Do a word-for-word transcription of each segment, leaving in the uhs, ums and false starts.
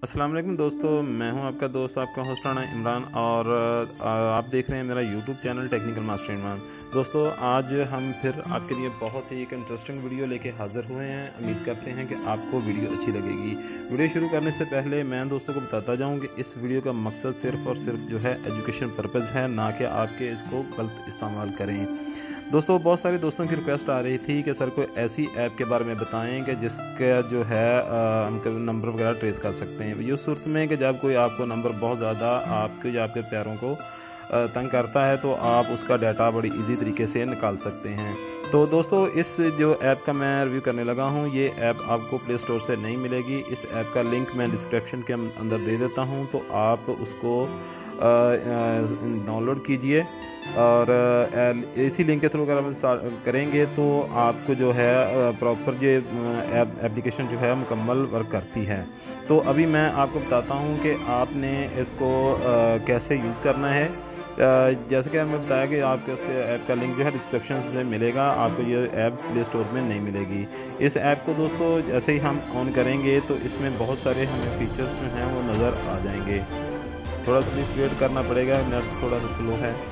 अस्सलाम वालेकुम दोस्तों, मैं हूं आपका दोस्त आपका होस्ट राना इमरान और आ, आप देख रहे हैं मेरा YouTube channel Technical Master Imran. दोस्तों आज हम फिर आपके लिए बहुत ही एक इंटरेस्टिंग वीडियो लेके हाज़िर हुए हैं। उम्मीद करते हैं कि आपको वीडियो अच्छी लगेगी। वीडियो शुरू करने से पहले मैं दोस्तों को बताता जाऊँ कि इस वीडियो का मकसद सिर्फ़ और सिर्फ जो है एजुकेशन पर्पज़ है, ना कि आपके इसको गलत इस्तेमाल करें। दोस्तों बहुत सारे दोस्तों की रिक्वेस्ट आ रही थी कि सर कोई ऐसी ऐप के बारे में बताएं कि जिसका जो है हम नंबर वगैरह ट्रेस कर सकते हैं। ये सूरत में कि जब कोई आपको नंबर बहुत ज़्यादा आपके या आपके पैरों को तंग करता है तो आप उसका डाटा बड़ी इजी तरीके से निकाल सकते हैं। तो दोस्तों इस जो ऐप का मैं रिव्यू करने लगा हूँ, ये ऐप आपको प्ले स्टोर से नहीं मिलेगी। इस ऐप का लिंक मैं डिस्क्रिप्शन के अंदर दे देता हूँ, तो आप उसको डाउनलोड कीजिए और इसी लिंक के थ्रू अगर हम स्टार्ट करेंगे तो आपको जो है प्रॉपर ये ऐप एप्लीकेशन जो है मुकम्मल वर्क करती है। तो अभी मैं आपको बताता हूँ कि आपने इसको कैसे यूज़ करना है। जैसे कि मैंने बताया कि आपके उसके ऐप का लिंक जो है डिस्क्रिप्शन में मिलेगा, आपको ये ऐप प्ले स्टोर में नहीं मिलेगी। इस ऐप को दोस्तों जैसे ही हम ऑन करेंगे तो इसमें बहुत सारे हमें फीचर्स जो हैं वो नज़र आ जाएंगे। थोड़ा सा प्लीज़ वेट करना पड़ेगा, नेट थोड़ा सा स्लो है।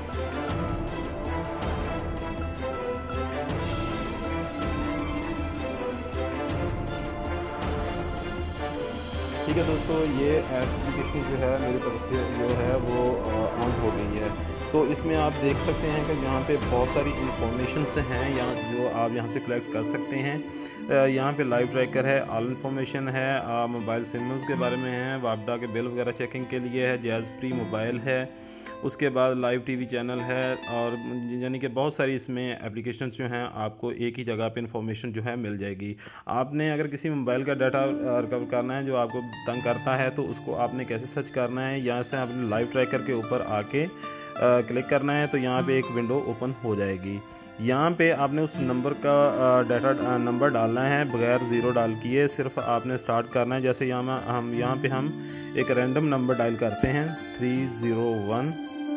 ठीक है दोस्तों, ये एप्लीकेशन जो है मेरी तरफ से जो है वो ऑन हो गई है। तो इसमें आप देख सकते हैं कि यहाँ पे बहुत सारी इंफॉर्मेशंस हैं यहाँ जो आप यहाँ से कलेक्ट कर सकते हैं। यहाँ पे लाइव ट्रैकर है, ऑल इन्फॉर्मेशन है, मोबाइल सिम्स के बारे में है, वापडा के बिल वगैरह चेकिंग के लिए है, जैज़ फ्री मोबाइल है, उसके बाद लाइव टीवी चैनल है और यानी कि बहुत सारी इसमें एप्लीकेशंस जो हैं आपको एक ही जगह पे इंफॉर्मेशन जो है मिल जाएगी। आपने अगर किसी मोबाइल का डाटा रिकवर करना है जो आपको तंग करता है तो उसको आपने कैसे सर्च करना है, यहाँ से आपने लाइव ट्रैकर के ऊपर आके आ, क्लिक करना है तो यहाँ पे एक विंडो ओपन हो जाएगी। यहाँ पे आपने उस नंबर का डाटा नंबर डालना है बगैर ज़ीरो डाल किए, सिर्फ आपने स्टार्ट करना है। जैसे यहाँ हम यहाँ पे हम एक रैंडम नंबर डायल करते हैं थ्री ज़ीरो वन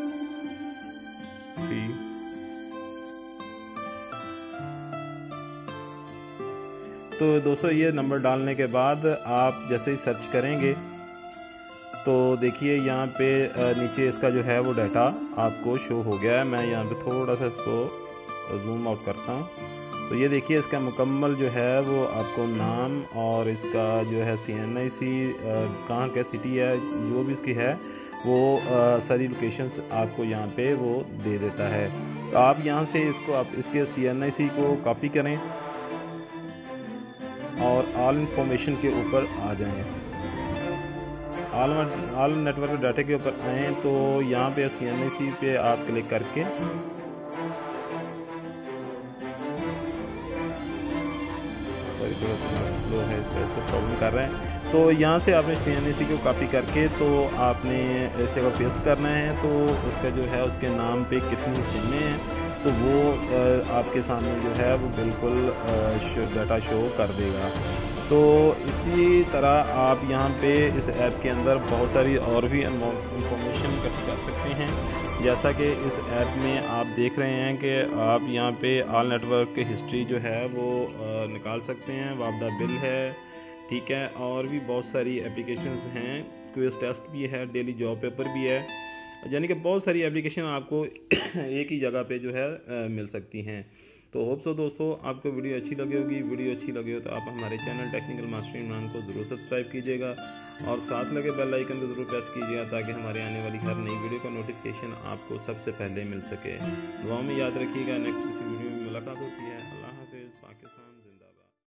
थ्री। तो दोस्तों ये नंबर डालने के बाद आप जैसे ही सर्च करेंगे तो देखिए यहाँ पे नीचे इसका जो है वो डाटा आपको शो हो गया है। मैं यहाँ पे थोड़ा सा इसको जूम आउट करता हूँ तो ये देखिए इसका मुकम्मल जो है वो आपको नाम और इसका जो है सी एन आई सी कहाँ का सिटी है जो भी इसकी है वो आ, सारी लोकेशंस आपको यहाँ पे वो दे देता है। तो आप यहाँ से इसको आप इसके सी एन आई सी को कॉपी करें और ऑल इन्फॉर्मेशन के ऊपर आ जाएं। ऑल ऑल नेटवर्क डाटा के ऊपर आएँ तो यहाँ पे सी एन आई सी पे आप क्लिक करके सॉरी थोड़ा सा स्लो है, इसका इसको प्रॉब्लम कर रहे हैं। तो यहाँ से आपने सी एन आई सी को कॉपी करके तो आपने ऐसे अगर पेस्ट करना है तो उसका जो है उसके नाम पे कितनी सिमें हैं तो वो आपके सामने जो है वो बिल्कुल डाटा शो कर देगा। तो इसी तरह आप यहाँ पे इस ऐप के अंदर बहुत सारी और भी इंफॉर्मेशन इकट्ठी कर सकते हैं। जैसा कि इस ऐप में आप देख रहे हैं कि आप यहाँ पे ऑल नेटवर्क की हिस्ट्री जो है वो निकाल सकते हैं, वापडा बिल है, ठीक है, और भी बहुत सारी एप्लीकेशंस हैं, क्विज टेस्ट भी है, डेली जॉब पेपर भी है, यानी कि बहुत सारी एप्लीकेशन आपको एक ही जगह पे जो है आ, मिल सकती हैं। तो होप सो दोस्तों आपको वीडियो अच्छी लगी होगी। वीडियो अच्छी लगी हो तो आप हमारे चैनल टेक्निकल मास्टर इमरान को ज़रूर सब्सक्राइब कीजिएगा और साथ लगे बेल आइकन को ज़रूर प्रेस कीजिएगा ताकि हमारे आने वाली हर नई वीडियो का नोटिफिकेशन आपको सबसे पहले मिल सके। दुआओं में याद रखिएगा। नेक्स्ट किसी वीडियो में मुलाकात होती है। अल्लाह हाफिज़। पाकिस्तान।